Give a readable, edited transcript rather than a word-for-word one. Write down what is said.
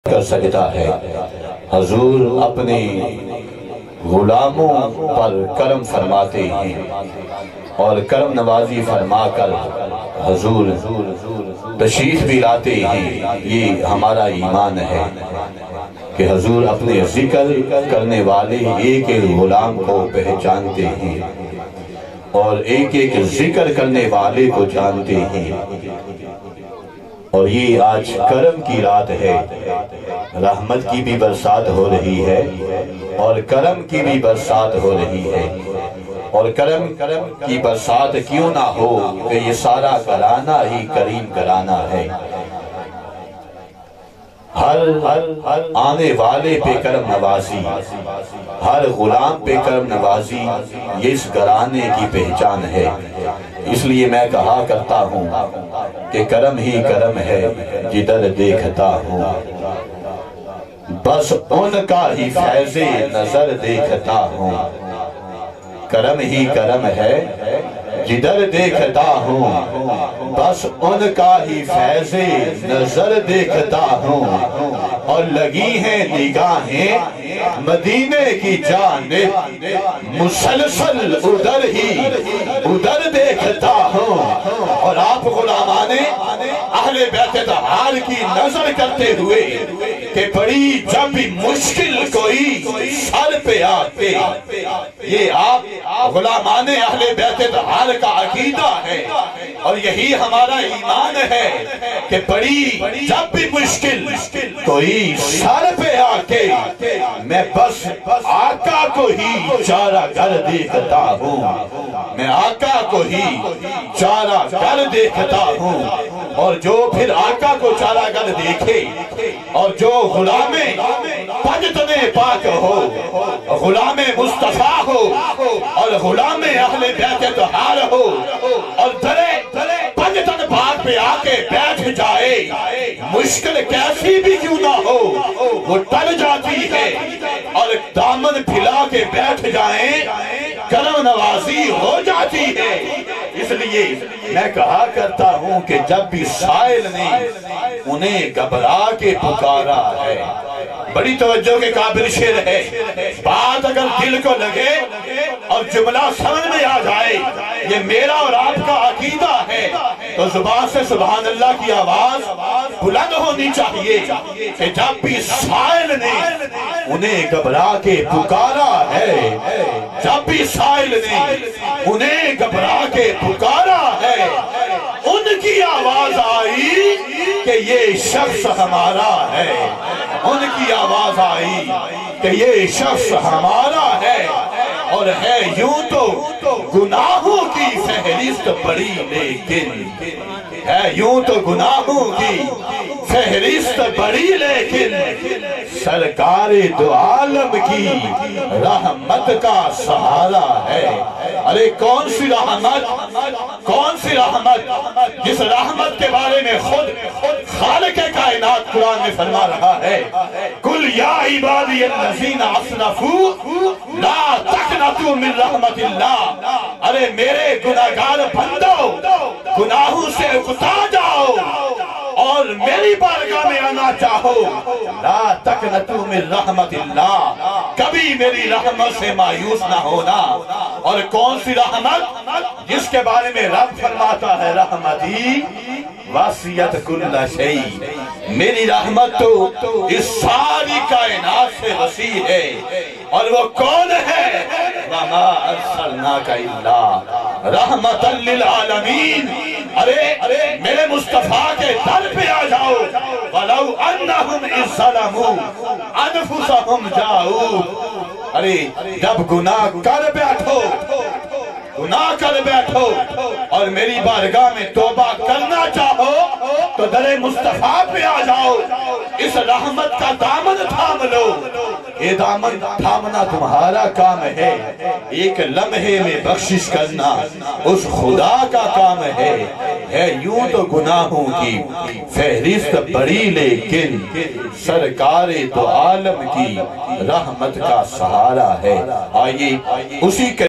کر سکتا ہے۔ حضور اپنے غلاموں پر کرم فرماتے ہیں اور کرم نوازی فرما کر حضور تشریف بھی لاتے ہیں۔ یہ ہمارا ایمان ہے کہ حضور اپنے ذکر کرنے والے ایک ایک غلام کو پہچانتے ہیں اور ایک ایک ذکر کرنے والے کو جانتے ہیں۔ اور یہ آج کرم کی رات ہے، رحمت کی بھی برسات ہو رہی ہے اور کرم کی بھی برسات ہو رہی ہے۔ اور کرم کی برسات کیوں نہ ہو کہ یہ سارا گھرانہ ہی کریم گھرانہ ہے۔ ہر آنے والے پہ کرم نوازی، ہر غلام پہ کرم نوازی، یہ اس گھرانے کی پہچان ہے۔ اس لیے میں کہا کرتا ہوں کہ کرم ہی کرم ہے جدھر دیکھتا ہوں، بس ان کا ہی فیض نظر دیکھتا ہوں۔ کرم ہی کرم ہے جدھر دیکھتا ہوں، بس ان کا ہی فیض نظر دیکھتا ہوں۔ اور لگی ہیں نگاہیں مدینے کی جانب، مسلسل ادھر دیکھتا ہوں۔ اور آپ غلامان اہل بیت طہار کی نظر کرتے ہوئے کہ بڑی جب بھی مشکل کوئی سر پہ آتے، یہ آپ غلامان اہل بیت طہار کا عقیدہ ہے اور یہی ہمارا ایمان ہے کہ بڑی جب بھی مشکل کوئی سر پہ آکے میں بس آقا کو ہی چارہ گر دیکھتا ہوں، میں آقا کو ہی چارہ گر دیکھتا ہوں۔ اور جو پھر آقا کو چارہ گر دیکھے اور جو غلام پجتن پاک ہو، غلام مصطفیٰ ہو اور غلام اہل بیت طہار ہو اور درے پجتن پاک پہ آکے بیٹھ جائے، مشکل کیسی بھی کیوں نہ ہو وہ ٹل جاتی ہے۔ اور دامن پھیلا کے بیٹھ جائیں، کرم نوازی ہو جاتی ہے۔ اس لیے میں کہا کرتا ہوں کہ جب بھی سائل نے انہیں گھبرا کے پکارا ہے، بڑی توجہ کے قابل شعر ہے، بات اگر دل کو لگے اور جملہ سمجھ میں آ جائے، یہ میرا اور آپ کا عقیدہ ہے، تو زبان سے سبحان اللہ کی آواز بلند ہونی چاہیے کہ جب بھی سائل نے انہیں گھبرا کے پکارا ہے، جب بھی سائل نے انہیں گھبرا کے پکارا ہے، ان کی آواز آئی کہ یہ شخص ہمارا ہے، ان کی آواز آئی کہ یہ شخص ہمارا ہے۔ اور ہے یوں تو گناہوں کی فہرست بڑی لیکن، ہے یوں تو گناہوں کی فہرست بڑی لیکن، سرکار دو عالم کی رحمت کا سہارا ہے۔ ارے کون سی رحمت جس رحمت کے بارے میں خود خالق کائنات قرآن میں فرما رہا ہے، قل یا عبادی الذین اسرفوا لا تقنطوا من رحمت اللہ۔ ارے میرے گناہگار بندو، گناہوں سے اکتا جاؤ اور میری بارگاہ میں آنا چاہو، لا تقنطوا من رحمت اللہ، کبھی میری رحمت سے مایوس نہ ہونا۔ اور کون سی رحمت جس کے بارے میں رب فرماتا ہے، رحمتی وسعت کل شیء، میری رحمت تو اس ساری کائنات سے وسیع ہے۔ اور وہ کون ہے؟ وما ارسلناک الا رحمتا للعالمین۔ ارے میرے مصطفیٰ کے در پہ آ جاؤ، وَلَوْ أَنَّهُمْ إِذْ ظَلَمُوا أَنفُسَهُمْ جَاءُوا۔ ارے جب گناہ کر بیٹھو اور میری بارگاہ میں توبہ کرنا چاہو تو در مصطفیٰ پہ آ جاؤ، اس رحمت کا دامن تھام لو۔ یہ دامن تھامنا تمہارا کام ہے، ایک لمحے میں بخشش کرنا اس خدا کا کام ہے یوں تو گناہوں کی فہرست بڑی لیکن، سرکار دو عالم کی رحمت کا سہارا ہے۔ آئیے اسی